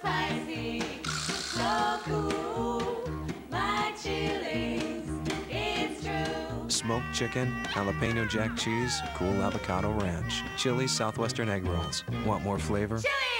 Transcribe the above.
spicy, so cool. My Chili's, it's true. Smoked chicken, jalapeno jack cheese, cool avocado ranch. Chili's Southwestern egg rolls. Want more flavor? Chili's!